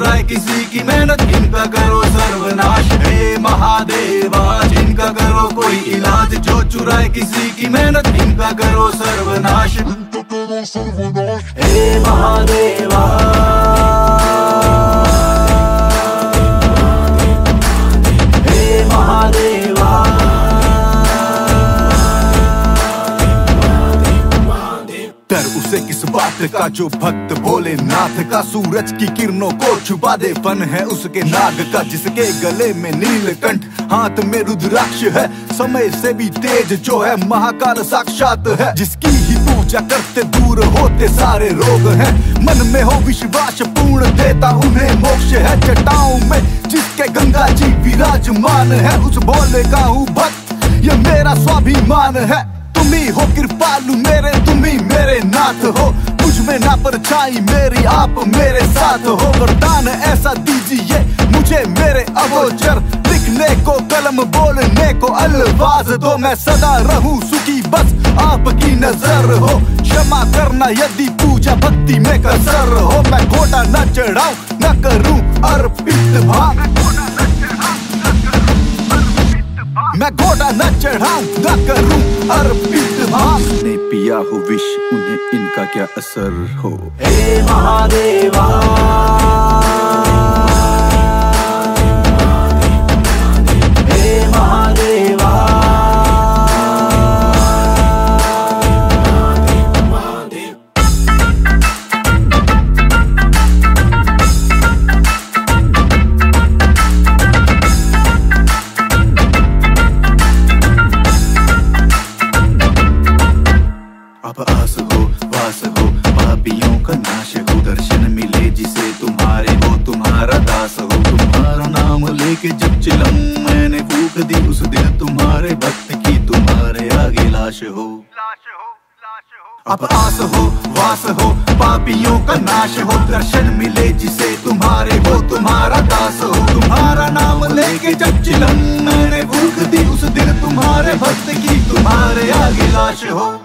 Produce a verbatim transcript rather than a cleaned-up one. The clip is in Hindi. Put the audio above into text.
चुराए किसी की मेहनत, इनका करो सर्वनाश। हे महादेवा जिनका करो कोई इलाज, जो चुराए किसी की मेहनत, इनका करो सर्वनाश। हे महादेवा हे महादेवा डर उसे किस बात का जो भक्त भोलेनाथ का, सूरज की किरणों को छुपा दे। फन है उसके नाग का जिसके गले में नीलकंठ, हाथ में रुद्राक्ष है, समय से भी तेज जो है महाकाल साक्षात है। जिसकी ही पूजा करते दूर होते सारे रोग हैं, मन में हो विश्वास पूर्ण देता उन्हें मोक्ष है। जटाओं में जिसके गंगा जी विराजमान है, उस भोले का हूँ भक्त, ये मेरा स्वाभिमान है। तुम्ही हो कृपालु मेरे, तुम्ही मेरे नाथ हो, मुझ में ना परछाई मेरी, आप मेरे साथ हो। वरदान ऐसा दीजिए मुझे मेरे अगोचर, लिखने को कलम बोलने को अल्फाज दो। मैं सदा रहूं सुखी बस आपकी नजर हो, क्षमा करना यदि पूजा भक्ति में कसर हो। मैं घोड़ा न चढ़ाऊं न करूं अर्पित भाव, मैं घोड़ा न चढ़ाऊं न करूं अर्पित भाव। ने पिया हो विष उन्हें इनका क्या असर हो। हे महादेवा हे महादेवा अब आस हो वास हो पापियों का नाश हो, दर्शन मिले जिसे तुम्हारे वो तुम्हारा दास हो। तुम्हारा नाम लेके जब चिलम मैंने फूक दी, उस दिन तुम्हारे भक्त की तुम्हारे आगे लाश हो। अब आस हो वास हो पापियों का नाश हो, दर्शन मिले जिसे तुम्हारे वो तुम्हारा दास हो। तुम्हारा नाम लेके जब चिलम मैंने फूक दी, उस दिन तुम्हारे भक्त की तुम्हारे आगे लाश हो।